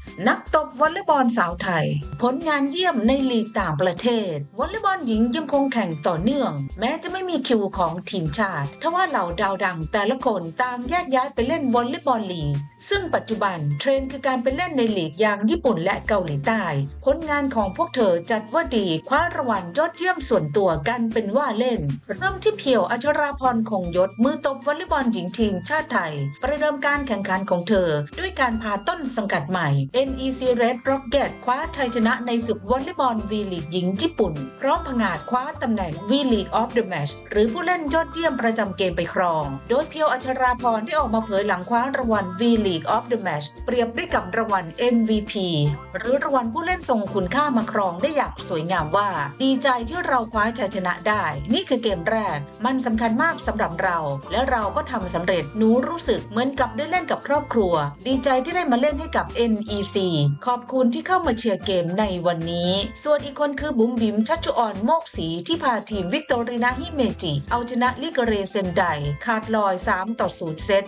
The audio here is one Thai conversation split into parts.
นักตบวอลเลย์บอลสาวไทยผลงานเยี่ยมในลีกต่างประเทศวอลเลย์บอลหญิงยังคงแข่งต่อเนื่องแม้จะไม่มีคิวของทีมชาติทว่าเหล่าดาวดังแต่ละคนต่างแยกย้ายไปเล่นวอลเลย์บอลลีกซึ่งปัจจุบันเทรนด์คือการไปเล่นในลีกอย่างญี่ปุ่นและเกาหลีใต้ผลงานของพวกเธอจัดว่าดีคว้ารางวัลยอดเยี่ยมส่วนตัวกันเป็นว่าเล่นเริ่มที่เพียวอัชราพรคงยศมือตบวอลเลย์บอลหญิงทีมชาติไทยประเดิมการแข่งขันของเธอด้วยการพาต้นสังกัดใหม่ NEC Red Rocket คว้าชัยชนะในศึกวอลเลย์บอล V League หญิงญี่ปุ่นพร้อมผงาดคว้าตำแหน่ง V League of the Match หรือผู้เล่นยอดเยี่ยมประจำเกมไปครองโดยเพียวอัชราพรได้ออกมาเผยหลังคว้ารางวัล V League of the Match เปรียบได้กับรางวัล MVP หรือรางวัลผู้เล่นทรงคุณค่ามาครองได้อย่างสวยงามว่าดีใจที่เราคว้าชัยชนะได้นี่คือเกมแรกมันสำคัญมากสำหรับเราและเราก็ทำสำเร็จหนูรู้สึกเหมือนกับได้เล่นกับครอบครัวดีใจที่ได้มาเล่นให้กับ NEC ขอบคุณที่เข้ามาเชียร์เกมในวันนี้ส่วนอีกคนคือบุ๋มบิ๋มชัชชุออนโมกศรีที่พาทีมวิกตอรีนาฮิเมจิเอาชนะลิเกเรเซนไดขาดลอย3-0เซต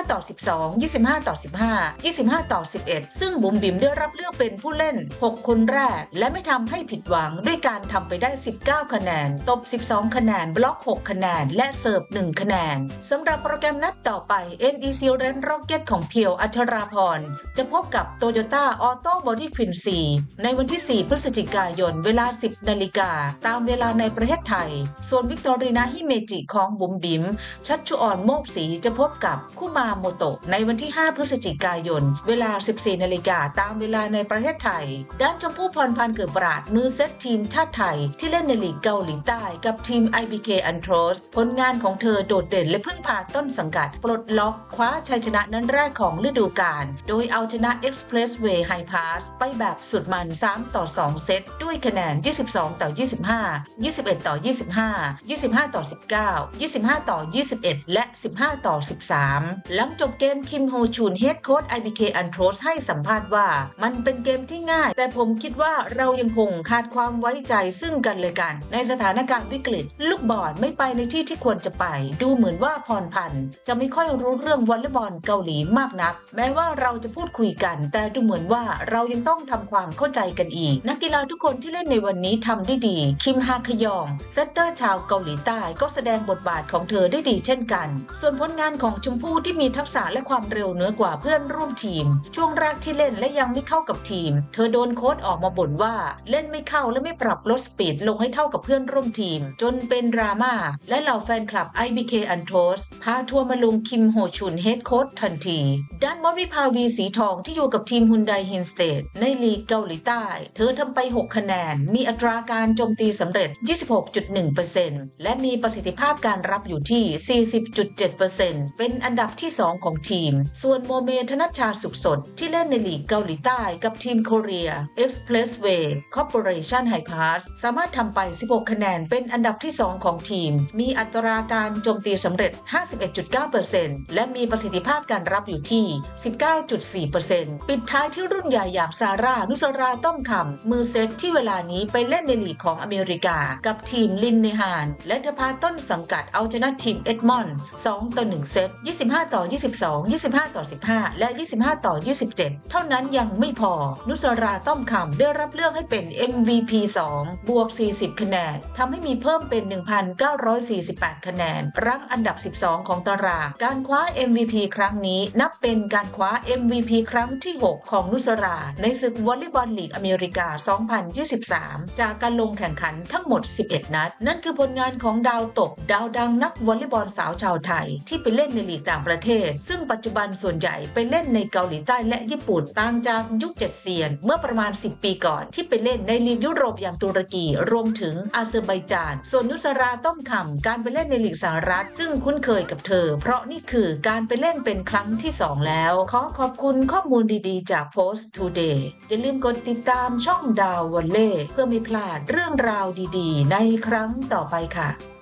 25-12 25-15 25-11ซึ่งบุ๋มบิ๋มได้รับเลือกเป็นผู้เล่น6คนแรกและไม่ทำให้ผิดหวังด้วยการทำไปได้19คะแนนตบ12คะแนนบล็อก6คะแนนและเสิร์ฟ1คะแนนสำหรับโปรแกรมนัดต่อไป NEC Red Rocket ของเพียวอัชราพรจะพบกับโตโยต้าออโต้บอดี้ควินซีในวันที่4พฤศจิกายนเวลา 10 นาฬิกาตามเวลาในประเทศไทยส่วนวิกตอรีนาฮิเมจิของบุ๋มบิ๋มชัชชุออนโมกศรีจะพบกับคุมาโมโตะในวันที่5พฤศจิกายนเวลา 14 นาฬิกาตามเวลาในประเทศไทยด้านชมพู่พรพันธ์เกิดปราดมือเซตทีมชาติไทยที่เล่นในลีกเกาหลีใต้กับทีม IBK Antros ผลงานของเธอโดดเด่นและพึ่งพาต้นสังกัดปลดล็อกคว้าชัยชนะนัดแรกของฤดูกาลโดยเอาชนะ Expressway High Pass ไปแบบสุดมัน3-2เซตด้วยคะแนน22-25 21-25 25-19 25-21และ15-13หลังจบเกมคิมโฮชูนเฮดโค้ช IBK Antros ให้สัมภาษณ์ว่ามันเป็นเกมที่ง่ายแต่ผมคิดว่าเรายังคงขาดความไว้ใจซึ่งกันและกันในสถานการณ์วิกฤตลูกบอลไม่ไปในที่ที่ควรจะไปดูเหมือนว่าพรพันธ์จะไม่ค่อยรู้เรื่องวอลเลย์บอลเกาหลีมากนักแม้ว่าเราจะพูดคุยกันแต่ดูเหมือนว่าเรายังต้องทำความเข้าใจกันอีกนักกีฬาทุกคนที่เล่นในวันนี้ทำได้ดีคิมฮาคยองเซตเตอร์ชาวเกาหลีใต้ก็แสดงบทบาทของเธอได้ดีเช่นกันส่วนผลงานของชมพู่ที่มีทักษะและความเร็วเหนือกว่าเพื่อนร่วมทีมช่วงแรกที่เล่นและยังไม่เข้ากับทีมเธอโดนโค้ชออกมาบ่นว่าเล่นไม่เข้าและไม่ปรับลดสปีดลงให้เท่ากับเพื่อนร่วมทีมจนเป็นดราม่าและเหล่าแฟนคลับ IBK Antros พาทัวร์มาลงคิมโฮชุนเฮดโค้ชทันทีด้านมดวิภาวีสีทองที่อยู่กับทีมฮุนไดฮินสเตดในลีกเกาหลีใต้เธอทำไป6คะแนนมีอัตราการโจมตีสำเร็จ 26.1% และมีประสิทธิภาพการรับอยู่ที่ 40.7% เป็นอันดับที่2ของทีมส่วนโมเมธนชชาสุขสดที่เล่นในลีกเกาหลีใต้กับทีมโคเรีย Expressway Corporation High Pass สามารถทำไป16คะแนนเป็นอันดับที่2ของทีมมีอัตราการโจมตีสำเร็จ 51.9% และมีประสิทธิภาพการรับอยู่ที่ 19.4% ปิดท้ายที่รุ่นใหญ่อย่างซาร่านุสราต้อมคำมือเซตที่เวลานี้ไปเล่นในลีกของอเมริกากับทีมลินเนฮานและเธอพาต้นสังกัดเอาชนะทีมเอ็ดมอนด์2-1เซต25-22 25-15 และ 25-27 เท่านั้นยังไม่พอนุสราต้อมคำได้รับเลือกให้เป็น MVP 2 บวก 40 คะแนนทำให้มีเพิ่มเป็น 1,948 คะแนนรั้งอันดับ 12 ของตารางการคว้า MVP ครั้งนี้นับเป็นการคว้า MVP ครั้งที่ 6 ของนุสราในศึกวอลเลย์บอลลีกอเมริกา 2023 จากการลงแข่งขันทั้งหมด 11 นัดนั่นคือผลงานของดาวตบดาวดังนักวอลเลย์บอลสาวชาวไทยที่ไปเล่นในลีกต่างประเทศซึ่งปัจจุบันส่วนใหญ่ไปเล่นในเกาหลีใต้และญี่ปุ่นต่างจากยุค7เซียนเมื่อประมาณ10 ปีก่อนที่ไปเล่นในลีกยุโรปอย่างตุรกีรวมถึงอาเซอร์ไบจานส่วนนุสราต้อมคำการไปเล่นในลีกสหรัฐซึ่งคุ้นเคยกับเธอเพราะนี่คือการไปเล่นเป็นครั้งที่2แล้วขอขอบคุณข้อมูลดีๆจาก Post Today อย่าลืมกดติดตามช่องดาววอลเล่เพื่อไม่พลาดเรื่องราวดีๆในครั้งต่อไปค่ะ